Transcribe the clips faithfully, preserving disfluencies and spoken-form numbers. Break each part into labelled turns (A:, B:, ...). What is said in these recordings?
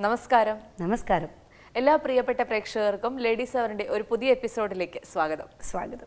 A: നമസ്കാരം.
B: നമസ്കാരം.
A: എല്ലാ പ്രിയപ്പെട്ട പ്രേക്ഷകർക്കും ലേഡീസ് അവറിന്റെ ഒരു പുതിയ എപ്പിസോഡിലേക്ക് സ്വാഗതം.
B: സ്വാഗതം.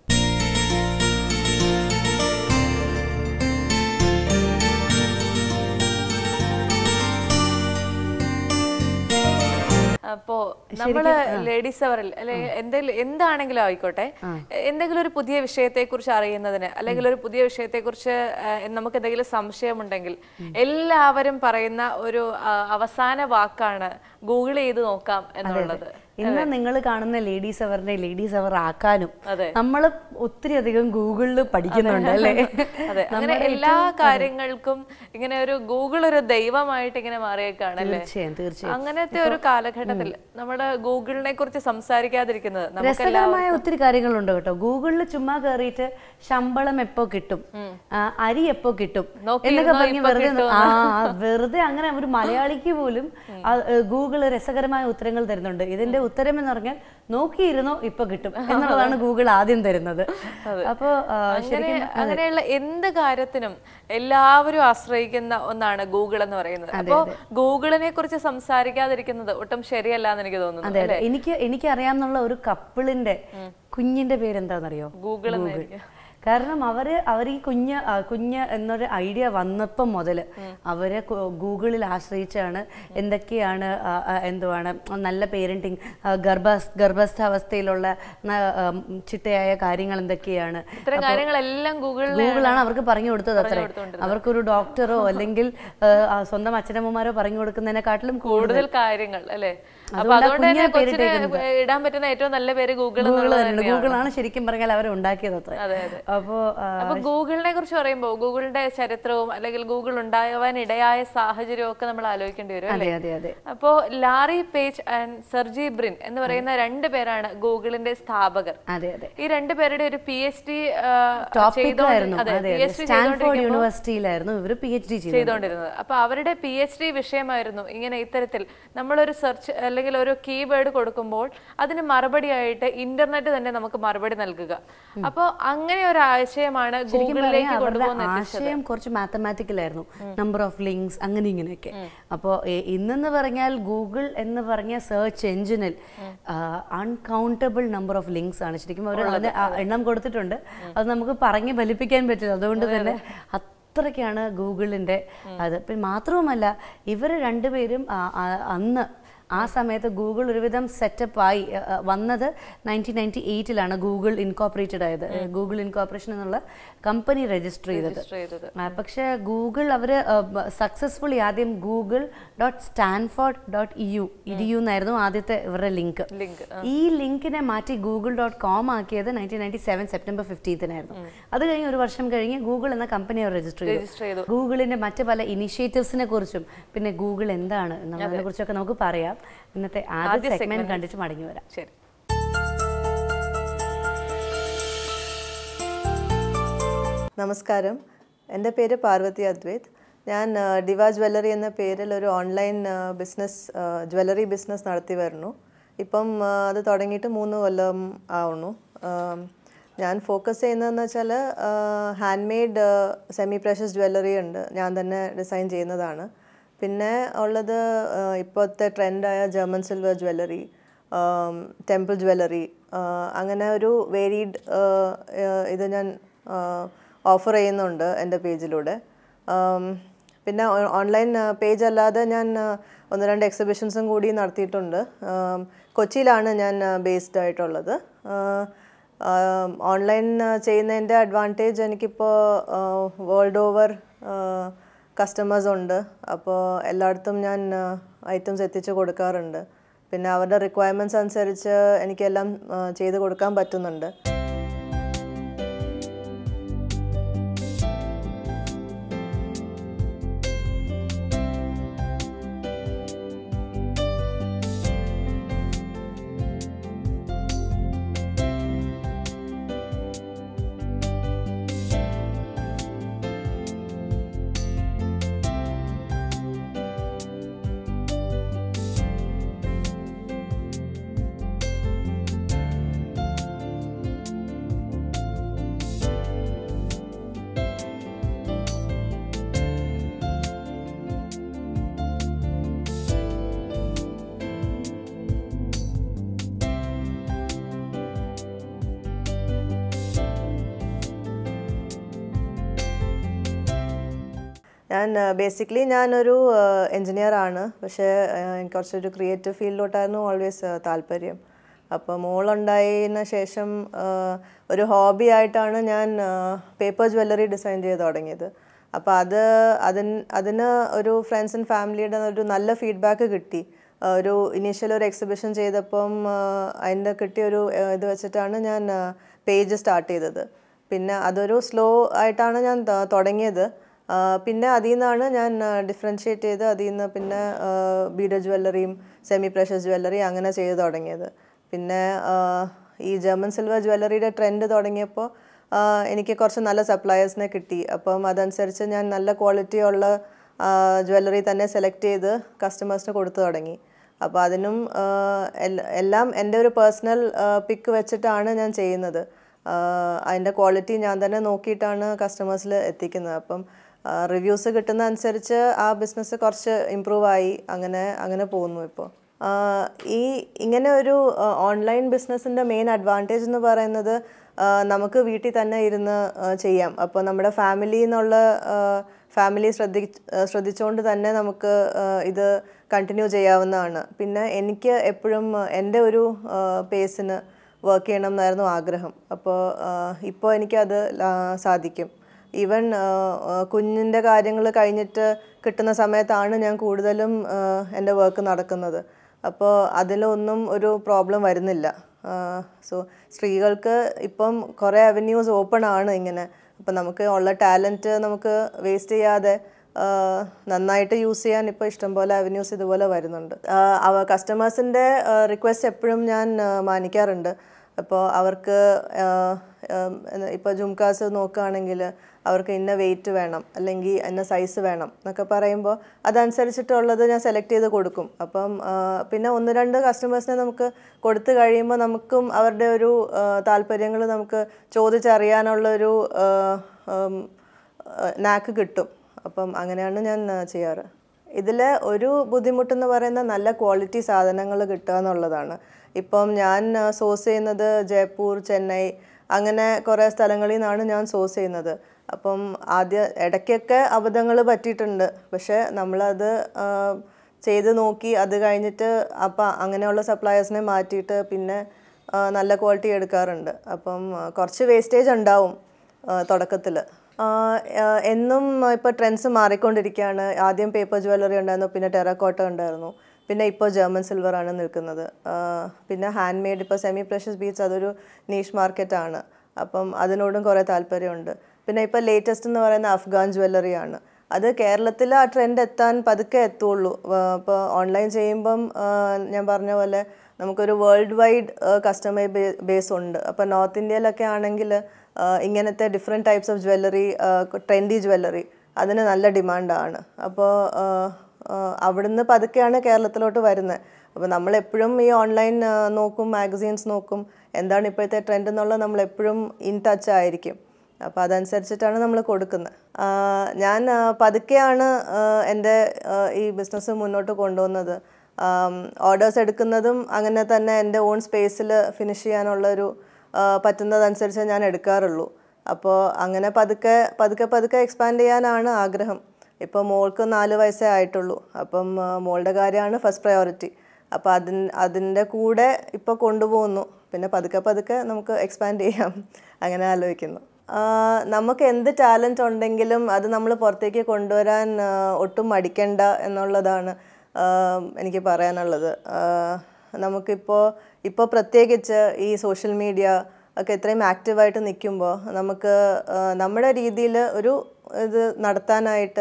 A: അപ്പോ നമ്മള് ലേഡീസ് അവറിൽ അല്ലെ എന്തെങ്കിലും എന്താണെങ്കിലും ആയിക്കോട്ടെ, എന്തെങ്കിലും ഒരു പുതിയ വിഷയത്തെ കുറിച്ച് അറിയുന്നതിന് അല്ലെങ്കിൽ ഒരു പുതിയ വിഷയത്തെ കുറിച്ച് നമുക്ക് എന്തെങ്കിലും സംശയമുണ്ടെങ്കിൽ എല്ലാവരും പറയുന്ന ഒരു അവസാന വാക്കാണ് ഗൂഗിൾ ചെയ്ത് നോക്കാം എന്നുള്ളത്.
B: ഇന്ന് നിങ്ങൾ കാണുന്ന ലേഡീസ് അവറിനെ ലേഡീസ് അവർ ആക്കാനും നമ്മൾ ഒത്തിരി അധികം ഗൂഗിളിൽ പഠിക്കുന്നുണ്ട് അല്ലേ?
A: അതെ, അങ്ങനെ എല്ലാ കാര്യങ്ങൾക്കും ഇങ്ങനെ ഒരു ഗൂഗിൾ ഒരു ദൈവമായിട്ട് ഇങ്ങനെ മാറിയേക്കാണ് അല്ലേ?
B: തീർച്ചയായും.
A: അങ്ങനത്തെ ഒരു കാലഘട്ടത്തിൽ നമ്മുടെ ഗൂഗിളിനെ കുറിച്ച് സംസാരിക്കാതിരിക്കുന്നത്
B: രസകരമായ ഒത്തിരി കാര്യങ്ങളുണ്ട് കേട്ടോ. ഗൂഗിളിൽ ചുമ്മാ കയറിയിട്ട് ശമ്പളം എപ്പോ കിട്ടും, അരി എപ്പോ കിട്ടും എന്നൊക്കെ പറഞ്ഞ് വെറുതെ ആ വെറുതെ അങ്ങനെ ഒരു മലയാളിക്ക് പോലും ഗൂഗിൾ രസകരമായ ഉത്തരങ്ങൾ തരുന്നുണ്ട്. ഇതിന്റെ ഉത്തരം എന്ന് പറഞ്ഞാൽ നോക്കിയിരുന്നോ ഇപ്പൊ കിട്ടും എന്നുള്ളതാണ് ഗൂഗിൾ ആദ്യം തരുന്നത്. അപ്പോ
A: അങ്ങനെയുള്ള എന്ത് കാര്യത്തിനും എല്ലാവരും ആശ്രയിക്കുന്ന ഒന്നാണ് ഗൂഗിൾ എന്ന് പറയുന്നത്. അപ്പോ ഗൂഗിളിനെ കുറിച്ച് സംസാരിക്കാതിരിക്കുന്നത് ഒട്ടും ശരിയല്ല എന്ന് എനിക്ക് തോന്നുന്നു.
B: അതെ അതെ എനിക്ക് എനിക്ക് അറിയാവുന്ന ഒരു കപ്പിളിന്റെ കുഞ്ഞിന്റെ പേരെന്താണെന്നറിയോ?
A: ഗൂഗിൾ.
B: കാരണം അവര് അവർ ഈ കുഞ്ഞ് കുഞ്ഞ് എന്നൊരു ഐഡിയ വന്നപ്പം മുതൽ അവരെ ഗൂഗിളിൽ ആശ്രയിച്ചാണ് എന്തൊക്കെയാണ് എന്തുവാണ് നല്ല പേരന്റിങ്, ഗർഭ ഗർഭസ്ഥാവസ്ഥയിലുള്ള ചിട്ടയായ കാര്യങ്ങൾ എന്തൊക്കെയാണ്, ഗൂഗിളാണ് അവർക്ക് പറഞ്ഞു കൊടുത്തത്. അത്ര അവർക്കൊരു ഡോക്ടറോ അല്ലെങ്കിൽ സ്വന്തം അച്ഛനമ്മമാരോ പറഞ്ഞു കൊടുക്കുന്നതിനെക്കാട്ടിലും കൂടുതൽ കാര്യങ്ങൾ അല്ലെ.
A: ഇടാൻ പറ്റുന്ന ഏറ്റവും നല്ല പേര് ഗൂഗിൾ.
B: ഗൂഗിളാണ് ശരിക്കും പറഞ്ഞാൽ അവർ ഉണ്ടാക്കിയത് അത്ര.
A: അപ്പോ അപ്പൊ ഗൂഗിളിനെ കുറിച്ച് പറയുമ്പോൾ ഗൂഗിളിന്റെ ചരിത്രവും അല്ലെങ്കിൽ ഗൂഗിൾ ഉണ്ടാവാൻ ഇടയായ സാഹചര്യവും ഒക്കെ നമ്മൾ ആലോചിക്കേണ്ടി വരും അല്ലേ? അപ്പോ Larry Page and Sergey Brin എന്ന് പറയുന്ന രണ്ട് പേരാണ് ഗൂഗിളിന്റെ സ്ഥാപകർ. ഈ രണ്ടു പേരുടെ ഒരു പി എച്ച് ഡി
B: യൂണിവേഴ്സിറ്റിയിലായിരുന്നു ഇവർ പി എച്ച് ഡി
A: ചെയ്തോണ്ടിരുന്നത്. അപ്പൊ അവരുടെ പി എച്ച് ഡി വിഷയമായിരുന്നു ഇങ്ങനെ ഇത്തരത്തിൽ നമ്മളൊരു സെർച്ച് അല്ലെങ്കിൽ ഒരു കീവേഡ് കൊടുക്കുമ്പോൾ അതിന് മറുപടി ആയിട്ട് ഇന്റർനെറ്റ് തന്നെ നമുക്ക് മറുപടി നൽകുക. അപ്പൊ അങ്ങനെ ഒരു ആശയമാണ് ഗൂഗിളിലേക്ക് കൊണ്ടുപോകുന്നത്.
B: ആശയം കുറച്ച് മാത്തമാറ്റിക്കൽ ആയിരുന്നു, നമ്പർ ഓഫ് ലിങ്ക്സ് അങ്ങനെ ഇങ്ങനെയൊക്കെ. അപ്പോൾ ഇന്നെന്ന് പറഞ്ഞാൽ ഗൂഗിൾ എന്ന് പറഞ്ഞ സെർച്ച് എഞ്ചിനിൽ അൺകൗണ്ടബിൾ നമ്പർ ഓഫ് ലിങ്ക്സ് ആണ് ശരിക്കും അവർ അതിന് എണ്ണം കൊടുത്തിട്ടുണ്ട്. അത് നമുക്ക് പറഞ്ഞ് ഫലിപ്പിക്കാൻ പറ്റില്ല. അതുകൊണ്ട് തന്നെ അത്രയ്ക്കാണ് ഗൂഗിളിന്റെ അത്. പിന്നെ മാത്രവുമല്ല ഇവർ രണ്ടുപേരും അന്ന് ആ സമയത്ത് ഗൂഗിൾ ഒരുവിധം സെറ്റപ്പായി വന്നത് നയൻറ്റീൻ നയൻറ്റി എയ്റ്റിലാണ് ഗൂഗിൾ ഇൻകോപ്പറേറ്റഡ് ആയത്. ഗൂഗിൾ ഇൻകോപ്പറേഷൻ എന്നുള്ള കമ്പനി രജിസ്റ്റർ ചെയ്തത്. പക്ഷെ ഗൂഗിൾ അവർ സക്സസ്ഫുള്ളി ആദ്യം Google dot Stanford dot E U EDU എന്നായിരുന്നു ആദ്യത്തെ ഇവരുടെ ലിങ്ക്. ഈ ലിങ്കിനെ മാറ്റി ഗൂഗിൾ ഡോട്ട് കോം ആക്കിയത് നയൻറ്റീൻ നയൻറ്റി സെവൻ സെപ്റ്റംബർ ഫിഫ്റ്റീൻത്തിനായിരുന്നു. അത് കഴിഞ്ഞ് ഒരു വർഷം കഴിഞ്ഞ് ഗൂഗിൾ എന്ന കമ്പനി അവർ രജിസ്റ്റർ ചെയ്തു. ഗൂഗിളിന്റെ മറ്റ് പല ഇനിഷ്യേറ്റീവ്സിനെ കുറിച്ചും പിന്നെ ഗൂഗിൾ എന്താണ് എന്നതിനെ കുറിച്ചൊക്കെ നമുക്ക് പറയാം. ഇന്നത്തെ ആദ്യ സെഗ്മെന്റ് കണ്ടിട്ട് മടങ്ങി വരാം.
A: ശരി.
C: നമസ്കാരം, എൻ്റെ പേര് പാർവതി അദ്വൈത്. ഞാൻ ഡിവ ജ്വല്ലറി എന്ന പേരിൽ ഒരു ഓൺലൈൻ ബിസിനസ് ജ്വല്ലറി ബിസിനസ് നടത്തി വരുന്നു. ഇപ്പം അത് തുടങ്ങിയിട്ട് മൂന്ന് കൊല്ലം ആവുന്നു. ഞാൻ ഫോക്കസ് ചെയ്യുന്നതെന്ന് വെച്ചാൽ hand made semi precious jewellery ഉണ്ട്, ഞാൻ തന്നെ ഡിസൈൻ ചെയ്യുന്നതാണ്. പിന്നെ ഉള്ളത് ഇപ്പോഴത്തെ ട്രെൻഡായ German silver jewellery, temple jewellery, അങ്ങനെ ഒരു വേരീഡ് ഇത് ഞാൻ ഓഫർ ചെയ്യുന്നുണ്ട് എൻ്റെ പേജിലൂടെ. പിന്നെ ഓൺലൈൻ പേജ് അല്ലാതെ ഞാൻ ഒന്ന് രണ്ട് എക്സിബിഷൻസും കൂടി നടത്തിയിട്ടുണ്ട്. കൊച്ചിയിലാണ് ഞാൻ ബേസ്ഡ് ആയിട്ടുള്ളത്. ഓൺലൈൻ ചെയ്യുന്നതിൻ്റെ അഡ്വാൻറ്റേജ് എനിക്കിപ്പോൾ വേൾഡ് ഓവർ കസ്റ്റമേഴ്സ് ഉണ്ട്. അപ്പോൾ എല്ലായിടത്തും ഞാൻ ഐറ്റംസ് എത്തിച്ച് കൊടുക്കാറുണ്ട്. പിന്നെ അവരുടെ റിക്വയർമെൻറ്റ്സ് അനുസരിച്ച് എനിക്കെല്ലാം ചെയ്ത് കൊടുക്കാൻ പറ്റുന്നുണ്ട്. ഞാൻ ബേസിക്കലി ഞാനൊരു എൻജിനീയർ ആണ്. പക്ഷേ എനിക്ക് കുറച്ചൊരു ക്രിയേറ്റീവ് ഫീൽഡിലോട്ടായിരുന്നു ഓൾവേസ് താല്പര്യം. അപ്പോൾ മോളുണ്ടായതിന് ശേഷം ഒരു ഹോബി ആയിട്ടാണ് ഞാൻ പേപ്പർ ജ്വല്ലറി ഡിസൈൻ ചെയ്ത് തുടങ്ങിയത്. അപ്പോൾ അത് അതിന് അതിന് ഒരു ഫ്രണ്ട്സ് ആൻഡ് ഫാമിലിയുടെ ഒരു നല്ല ഫീഡ്ബാക്ക് കിട്ടി. ഒരു ഇനീഷ്യൽ ഒരു എക്സിബിഷൻ ചെയ്തപ്പം അതിൻ്റെ കിട്ടിയൊരു ഇത് വെച്ചിട്ടാണ് ഞാൻ പേജ് സ്റ്റാർട്ട് ചെയ്തത്. പിന്നെ അതൊരു സ്ലോ ആയിട്ടാണ് ഞാൻ തുടങ്ങിയത്. പിന്നെ അതിൽ നിന്നാണ് ഞാൻ ഡിഫറൻഷ്യേറ്റ് ചെയ്ത് അതിൽ നിന്ന് പിന്നെ ബീഡ് ജ്വല്ലറിയും സെമി പ്രഷ്യസ് ജ്വല്ലറി അങ്ങനെ ചെയ്ത് തുടങ്ങിയത്. പിന്നെ ഈ ജർമ്മൻ സിൽവർ ജ്വല്ലറിയുടെ ട്രെൻഡ് തുടങ്ങിയപ്പോൾ എനിക്ക് കുറച്ച് നല്ല സപ്ലയേഴ്സിനെ കിട്ടി. അപ്പം അതനുസരിച്ച് ഞാൻ നല്ല ക്വാളിറ്റി ഉള്ള ജ്വല്ലറി തന്നെ സെലക്ട് ചെയ്ത് കസ്റ്റമേഴ്സിന് കൊടുത്തു തുടങ്ങി. അപ്പോൾ അതിനും എല്ലാം എൻ്റെ ഒരു പേഴ്സണൽ പിക്ക് വെച്ചിട്ടാണ് ഞാൻ ചെയ്യുന്നത്. അതിൻ്റെ ക്വാളിറ്റി ഞാൻ തന്നെ നോക്കിയിട്ടാണ് കസ്റ്റമേഴ്സിൽ എത്തിക്കുന്നത്. അപ്പം റിവ്യൂസ് കിട്ടുന്ന അനുസരിച്ച് ആ ബിസിനസ് കുറച്ച് ഇമ്പ്രൂവ് ആയി. അങ്ങനെ അങ്ങനെ പോകുന്നു ഇപ്പോൾ. ഈ ഇങ്ങനെ ഒരു ഓൺലൈൻ ബിസിനസ്സിൻ്റെ മെയിൻ അഡ്വാൻറ്റേജ് എന്ന് പറയുന്നത് നമുക്ക് വീട്ടിൽ തന്നെ ഇരുന്ന് ചെയ്യാം. അപ്പോൾ നമ്മുടെ ഫാമിലി എന്നുള്ള ഫാമിലി ശ്രദ്ധി ശ്രദ്ധിച്ചുകൊണ്ട് തന്നെ നമുക്ക് ഇത് കണ്ടിന്യൂ ചെയ്യാവുന്നതാണ്. പിന്നെ എനിക്ക് എപ്പോഴും എൻ്റെ ഒരു പേസിന് വർക്ക് ചെയ്യണം എന്നായിരുന്നു ആഗ്രഹം. അപ്പോൾ ഇപ്പോൾ എനിക്കത് സാധിക്കും. ഈവൻ കുഞ്ഞിൻ്റെ കാര്യങ്ങൾ കഴിഞ്ഞിട്ട് കിട്ടുന്ന സമയത്താണ് ഞാൻ കൂടുതലും എൻ്റെ വർക്ക് നടക്കുന്നത്. അപ്പോൾ അതിലൊന്നും ഒരു പ്രോബ്ലം വരുന്നില്ല. സോ സ്ത്രീകൾക്ക് ഇപ്പം കുറേ അവന്യൂസ് ഓപ്പൺ ആണ് ഇങ്ങനെ. അപ്പം നമുക്ക് ഉള്ള ടാലൻറ്റ് നമുക്ക് വേസ്റ്റ് ചെയ്യാതെ നന്നായിട്ട് യൂസ് ചെയ്യാൻ ഇപ്പോൾ ഇഷ്ടംപോലെ അവന്യൂസ് ഇതുപോലെ വരുന്നുണ്ട്. അവ കസ്റ്റമേഴ്സിൻ്റെ റിക്വസ്റ്റ് എപ്പോഴും ഞാൻ മാനിക്കാറുണ്ട്. അപ്പോൾ അവർക്ക് ഇപ്പോൾ ജുംകാസ് നോക്കുകയാണെങ്കിൽ അവർക്ക് ഇന്ന വെയിറ്റ് വേണം അല്ലെങ്കിൽ ഇന്ന സൈസ് വേണം എന്നൊക്കെ പറയുമ്പോൾ അതനുസരിച്ചിട്ടുള്ളത് ഞാൻ സെലക്ട് ചെയ്ത് കൊടുക്കും. അപ്പം പിന്നെ ഒന്ന് രണ്ട് കസ്റ്റമേഴ്സിനെ നമുക്ക് കൊടുത്തു കഴിയുമ്പോൾ നമുക്കും അവരുടെ ഒരു താല്പര്യങ്ങൾ നമുക്ക് ചോദിച്ചറിയാനുള്ളൊരു നാക്ക് കിട്ടും. അപ്പം അങ്ങനെയാണ് ഞാൻ ചെയ്യാറ്. ഇതിൽ ഒരു ബുദ്ധിമുട്ടെന്ന് പറയുന്നത് നല്ല ക്വാളിറ്റി സാധനങ്ങൾ കിട്ടുക എന്നുള്ളതാണ്. ഇപ്പം ഞാൻ സോഴ്സ് ചെയ്യുന്നത് ജയ്പൂർ, ചെന്നൈ അങ്ങനെ കുറേ സ്ഥലങ്ങളിൽ നിന്നാണ് ഞാൻ സോഴ്സ് ചെയ്യുന്നത്. അപ്പം ആദ്യ ഇടയ്ക്കൊക്കെ അബദ്ധങ്ങൾ പറ്റിയിട്ടുണ്ട്. പക്ഷേ നമ്മളത് ചെയ്ത് നോക്കി അത് കഴിഞ്ഞിട്ട് അപ്പം അങ്ങനെയുള്ള സപ്ലയേഴ്സിനെ മാറ്റിയിട്ട് പിന്നെ നല്ല ക്വാളിറ്റി എടുക്കാറുണ്ട്. അപ്പം കുറച്ച് വേസ്റ്റേജ് ഉണ്ടാവും തുടക്കത്തിൽ. എന്നും ഇപ്പോൾ ട്രെൻഡ്സ് മാറിക്കൊണ്ടിരിക്കുകയാണ്. ആദ്യം പേപ്പർ ജ്വല്ലറി ഉണ്ടായിരുന്നു, പിന്നെ ടെറാക്കോട്ട ഉണ്ടായിരുന്നു, പിന്നെ ഇപ്പോൾ ജർമ്മൻ സിൽവറാണ് നിൽക്കുന്നത്. പിന്നെ ഹാൻഡ് മെയ്ഡ് ഇപ്പോൾ സെമി പ്രഷ്യസ് ബീഡ്സ് അതൊരു നീഷ് മാർക്കറ്റാണ്. അപ്പം അതിനോടും കുറേ താല്പര്യമുണ്ട്. പിന്നെ ഇപ്പോൾ ലേറ്റസ്റ്റ് എന്ന് പറയുന്ന അഫ്ഗാൻ ജ്വല്ലറിയാണ്. അത് കേരളത്തിൽ ആ ട്രെൻഡ് എത്താൻ പതുക്കെ എത്തുള്ളൂ. ഇപ്പോൾ ഓൺലൈൻ ചെയ്യുമ്പം ഞാൻ പറഞ്ഞ പോലെ നമുക്കൊരു വേൾഡ് വൈഡ് കസ്റ്റമർ ബേസ് ഉണ്ട്. അപ്പോൾ നോർത്ത് ഇന്ത്യയിലൊക്കെ ആണെങ്കിൽ ഇങ്ങനത്തെ different types of jewellery, trendy jewellery അതിന് നല്ല ഡിമാൻഡാണ്. അപ്പോൾ അവിടുന്ന് പതുക്കെയാണ് കേരളത്തിലോട്ട് വരുന്നത്. അപ്പോൾ നമ്മളെപ്പോഴും ഈ ഓൺലൈൻ നോക്കും, മാഗസീൻസ് നോക്കും, എന്താണ് ഇപ്പോഴത്തെ ട്രെൻഡ് എന്നുള്ളത് നമ്മളെപ്പോഴും ഇൻ ടച്ച് ആയിരിക്കും. അപ്പോൾ അതനുസരിച്ചിട്ടാണ് നമ്മൾ കൊടുക്കുന്നത്. ഞാൻ പതുക്കെയാണ് എൻ്റെ ഈ ബിസിനസ് മുന്നോട്ട് കൊണ്ടുപോകുന്നത്. ഓർഡേഴ്സ് എടുക്കുന്നതും അങ്ങനെ തന്നെ എൻ്റെ ഓൺ സ്പേസിൽ ഫിനിഷ് ചെയ്യാനുള്ളൊരു പറ്റുന്നതനുസരിച്ച് ഞാൻ എടുക്കാറുള്ളൂ. അപ്പോൾ അങ്ങനെ പതുക്കെ പതുക്കെ പതുക്കെ എക്സ്പാൻഡ് ചെയ്യാനാണ് ആഗ്രഹം. ഇപ്പോൾ മോൾക്ക് നാല് വയസ്സേ ആയിട്ടുള്ളൂ. അപ്പം മോളുടെ കാര്യമാണ് ഫസ്റ്റ് പ്രയോറിറ്റി. അപ്പോൾ അതിന് അതിൻ്റെ കൂടെ ഇപ്പോൾ കൊണ്ടുപോകുന്നു. പിന്നെ പതുക്കെ പതുക്കെ നമുക്ക് എക്സ്പാൻഡ് ചെയ്യാം അങ്ങനെ ആലോചിക്കുന്നു. നമുക്ക് എന്ത് ടാലൻറ്റ് ഉണ്ടെങ്കിലും അത് നമ്മൾ പുറത്തേക്ക് കൊണ്ടുവരാൻ ഒട്ടും മടിക്കണ്ട എന്നുള്ളതാണ് എനിക്ക് പറയാനുള്ളത്. നമുക്കിപ്പോൾ ഇപ്പോൾ പ്രത്യേകിച്ച് ഈ സോഷ്യൽ മീഡിയ ഒക്കെ ഇത്രയും ആക്റ്റീവായിട്ട് നിൽക്കുമ്പോൾ നമുക്ക് നമ്മുടെ രീതിയിൽ ഒരു ഇത് നടത്താനായിട്ട്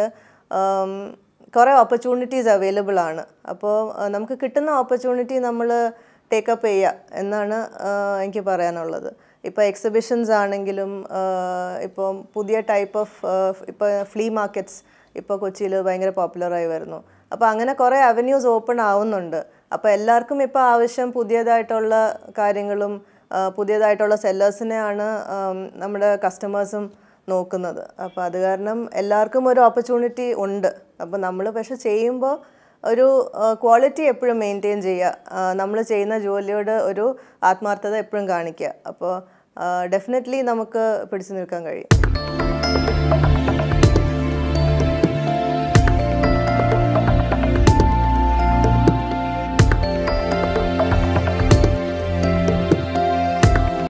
C: കുറേ ഓപ്പർച്യൂണിറ്റീസ് അവൈലബിൾ ആണ്. അപ്പോൾ നമുക്ക് കിട്ടുന്ന ഓപ്പർച്യൂണിറ്റി നമ്മൾ ടേക്കപ്പ് ചെയ്യുക എന്നാണ് എനിക്ക് പറയാനുള്ളത്. ഇപ്പോൾ എക്സിബിഷൻസ് ആണെങ്കിലും ഇപ്പോൾ പുതിയ ടൈപ്പ് ഓഫ് ഇപ്പോൾ ഫ്ലീ മാർക്കറ്റ്സ് ഇപ്പോൾ കൊച്ചിയിൽ ഭയങ്കര പോപ്പുലറായി വരുന്നു. അപ്പോൾ അങ്ങനെ കുറേ അവന്യൂസ് ഓപ്പൺ ആവുന്നുണ്ട്. അപ്പോൾ എല്ലാവർക്കും ഇപ്പോൾ ആവശ്യം പുതിയതായിട്ടുള്ള കാര്യങ്ങളും പുതിയതായിട്ടുള്ള സെല്ലേഴ്സിനെയാണ് നമ്മുടെ കസ്റ്റമേഴ്സും നോക്കുന്നത്. അപ്പോൾ അത് കാരണം എല്ലാവർക്കും ഒരു ഓപ്പർച്യൂണിറ്റി ഉണ്ട്. അപ്പോൾ നമ്മൾ പക്ഷെ ചെയ്യുമ്പോൾ ഒരു ക്വാളിറ്റി എപ്പോഴും മെയിൻറ്റെയിൻ ചെയ്യുക. നമ്മൾ ചെയ്യുന്ന ജോലിയോട് ഒരു ആത്മാർത്ഥത എപ്പോഴും കാണിക്കുക. അപ്പോൾ ഡെഫിനറ്റ്ലി നമുക്ക് പിടിച്ചു നിൽക്കാൻ കഴിയും.